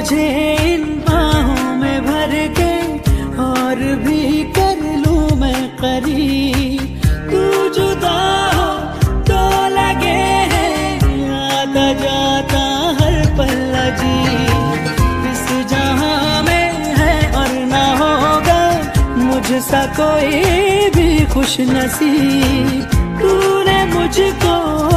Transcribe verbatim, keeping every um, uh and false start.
तुझे इन बाहों में भर के और भी कर लूं मैं करीब। तू जुदा हो तो लगे है आता जाता हर पल अजीब। इस जहां में है और ना होगा मुझसा कोई भी खुश नसीब। तूने मुझको